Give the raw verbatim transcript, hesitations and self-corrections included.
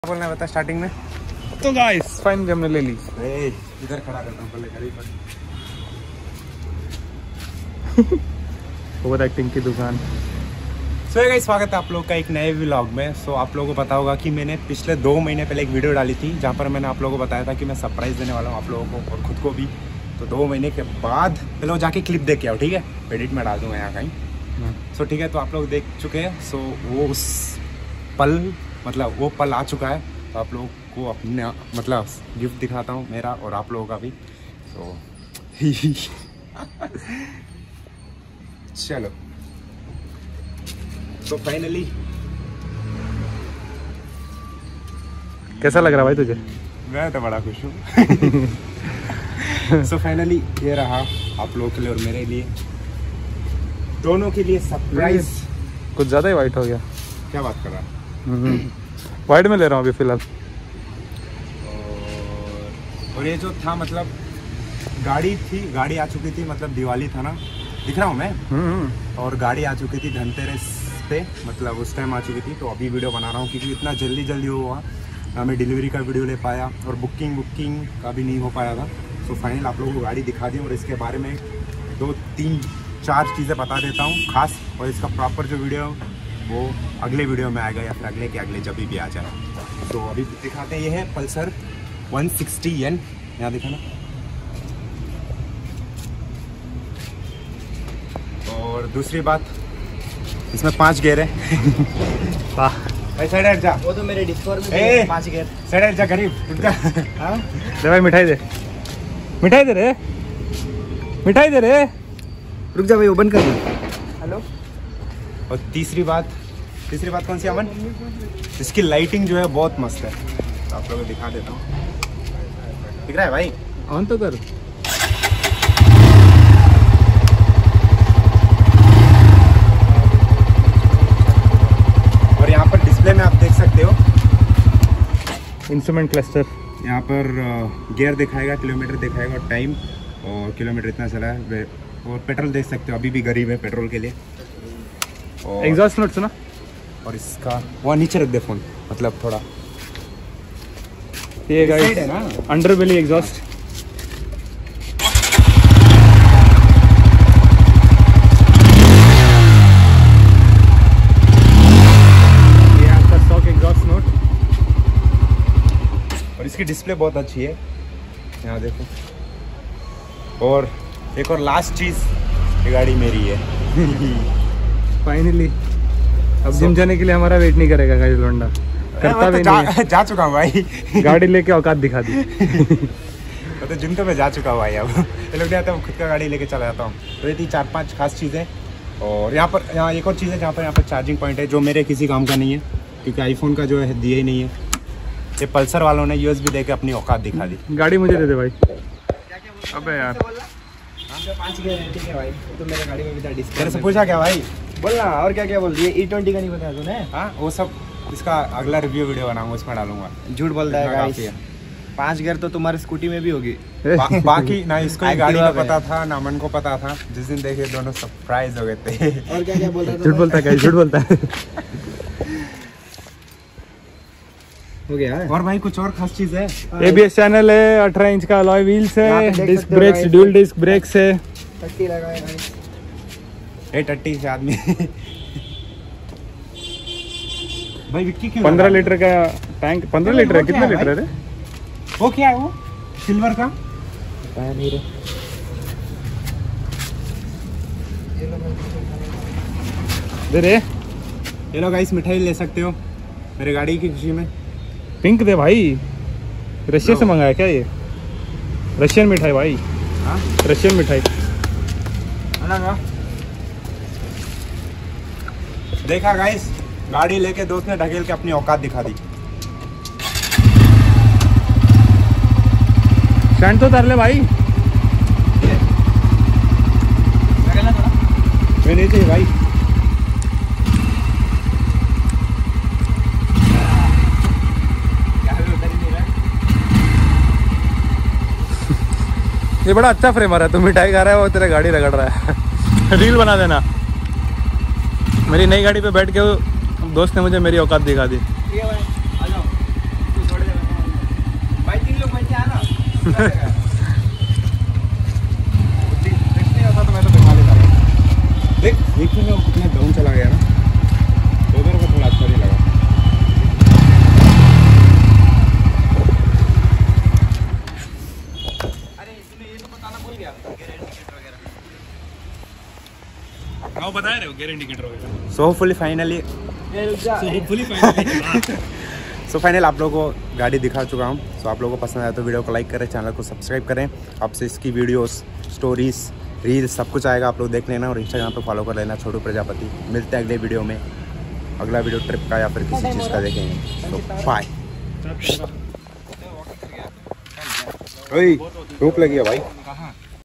बोलना है बता स्टार्टिंग में। तो गाइस फाइन हमने ले ली। इधर खड़ा करता हूँ पहले करीब ओवर एक्टिंग की दुकान। सो so, गाइस स्वागत है आप लोग का एक नए व्लॉग में। सो so, आप लोगों को पता होगा कि मैंने पिछले दो महीने पहले एक वीडियो डाली थी जहाँ पर मैंने आप लोगों को बताया था कि मैं सरप्राइज़ देने वाला हूँ आप लोगों को और ख़ुद को भी। तो दो महीने के बाद पहले वो जाके क्लिप देख के आओ, ठीक है? एडिट में डाल दूँगा यहाँ कहीं। सो so, ठीक है, तो आप लोग देख चुके हैं। सो so, वो उस पल मतलब वो पल आ चुका है, तो आप लोगों को अपने मतलब गिफ्ट दिखाता हूँ मेरा और आप लोगों का भी। तो चलो तो फाइनली कैसा लग रहा भाई तुझे? मैं तो बड़ा खुश हूँ। सो फाइनली ये रहा आप लोगों के लिए और मेरे लिए, दोनों के लिए सरप्राइज। कुछ ज़्यादा ही वाइट हो गया। क्या बात कर रहा है? वाइट में ले रहा हूँ अभी फिलहाल। और, और ये जो था मतलब गाड़ी थी, गाड़ी आ चुकी थी, मतलब दिवाली था ना, दिख रहा हूँ मैं। और गाड़ी आ चुकी थी धनतेरस पे, मतलब उस टाइम आ चुकी थी। तो अभी वीडियो बना रहा हूँ क्योंकि इतना जल्दी जल्दी हुआ ना, मैं डिलीवरी का वीडियो ले पाया और बुकिंग बुकिंग का भी नहीं हो पाया था। तो फाइनल आप लोगों को गाड़ी दिखा दी और इसके बारे में दो तीन चार चीज़ें बता देता हूँ खास। और इसका प्रॉपर जो वीडियो वो अगले वीडियो में आएगा या फिर अगले के अगले जब भी आ जाए। तो अभी दिखाते हैं, ये है पल्सर वन सिक्सटी एन, यहाँ देखा ना। और दूसरी बात, इसमें पांच गेयर है। वाह भाई साइड हट जा, वो तो मेरे डिस्कॉर्ड में पांच गेयर। साइड हट जा गरीब, रुक जा। हाँ दे भाई, मिठाई दे, मिठाई दे रे, मिठाई दे रे, रुक जा भाई, वो बंद कर दे। हेलो। और तीसरी बात, तीसरी बात कौन सी अमन? इसकी लाइटिंग जो है बहुत मस्त है, तो आप लोगों को दिखा देता हूँ। दिख रहा है भाई? ऑन तो कर। और यहाँ पर डिस्प्ले में आप देख सकते हो इंस्ट्रूमेंट क्लस्टर। यहाँ पर गियर दिखाएगा, किलोमीटर दिखाएगा और टाइम, और किलोमीटर इतना चला है। और पेट्रोल देख सकते हो, अभी भी गरीब है पेट्रोल के लिए। और एग्जॉस्ट नोट सुना। और इसका वहाँ नीचे रख दे फोन, मतलब थोड़ा ये गाइस है ना, अंडर बेली एग्जॉस्ट। ये आपका स्टॉक एग्जॉस्ट नोट। और इसकी डिस्प्ले बहुत अच्छी है, यहाँ देखो। और एक और लास्ट चीज़, ये गाड़ी मेरी है। फाइनली अब जिम जाने के लिए हमारा वेट नहीं करेगा गाइस लोंडा, करता भी जा, नहीं है। जा चुका हूँ भाई। गाड़ी लेके औकात दिखा दी। तो जिम तो मैं जा चुका हूँ भाई। अब ये लोग नहीं आता, खुद का गाड़ी लेके चला जाता हूँ। तो ये थी चार पांच खास चीज़ें। और यहाँ पर यहाँ एक और चीज़ है, जहाँ पर यहाँ पर चार्जिंग पॉइंट है, जो मेरे किसी काम का नहीं है क्योंकि आईफोन का जो है दिया ही नहीं है। ये पल्सर वालों ने यूएसबी दे के अपनी औकात दिखा दी। गाड़ी मुझे दे दे भाई। अबे यार पांच गेयर है, ठीक है भाई। तो मेरे गाड़ी में भी था डिस्कॉर्ड। तेरे से पूछा क्या भाई? बोलना और क्या क्या बोल दिए। ई ट्वेंटी का नहीं बताया तूने? हाँ वो सब इसका अगला रिव्यू वीडियो बनाऊंगा, उसमें डालूंगा। झूठ बोलता है इतना गाइस। काफी है। पांच गेयर तो तुम्हारी स्कूटी में भी होगी। बा, बाकी ना इसको ही गाड़ी का Activa पता था ना मन को पता था। जिस दिन देखे दोनों सरप्राइज हो गए थे। और क्या क्या बोल रहा था? झूठ बोलता है गाइस, झूठ बोलता है। हो गया है। और भाई कुछ और खास चीज है? एबीएस चैनल है, अठारह इंच का अलॉय व्हील्स यहाँ पे है, देख डिस्क सकते हो brakes, guys। Dual disc brakes है। टट्टी लगाया गाइस। ए टट्टी से आदमी। भाई विक्की क्यों? पंद्रह लीटर का टैंक। पंद्रह लीटर है? कितना लीटर है रे? वो क्या है वो सिल्वर का? बताया नहीं रे। दे रे। ये लो गाइस, मिठाई ले सकते हो मेरे गाड़ी की खुशी में। पिंक दे भाई। रशिया से मंगाया क्या ये? रशियन मिठाई भाई। हाँ रशियन मिठाई। देखा गाइस, गाड़ी लेके दोस्त ने ढकेल के अपनी औकात दिखा दी। स्टैंड तो उतार ले भाई। मैं नहीं चाहिए भाई। ये बड़ा अच्छा फ्रेम आ रहा है। तू मिठाई खा रहा है, वो तेरे गाड़ी रगड़ रहा है। रील बना देना। मेरी नई गाड़ी पे बैठ के दोस्त ने मुझे मेरी औकात दिखा दी। नहीं होता तो मैं तो दिखा लेता हूँ। देख देखिए मैं कितना डाउन चला गया ना, तो उधर को थोड़ा अच्छा नहीं लगा। अरे तूने ये तो बताना भूल गया, गेयर इंडिकेटर वगैरह। हाँ बता रहे हो, गेयर इंडिकेटर वगैरह। सो होपफुली फाइनली ये रुक जा। होपफुली फाइनली सो फाइनल आप लोगों को गाड़ी दिखा चुका हूँ। सो आप लोगों को पसंद आया तो वीडियो को लाइक करें, चैनल को सब्सक्राइब करें। आपसे इसकी वीडियोस, स्टोरीज, रील्स सब कुछ आएगा, आप लोग देख लेना और इंस्टाग्राम पे फॉलो कर लेना छोटू प्रजापति। मिलते हैं अगले वीडियो में, अगला वीडियो ट्रिप का या फिर किसी चीज़ का देखेंगे। तो बाय। धूप लगी है भाई।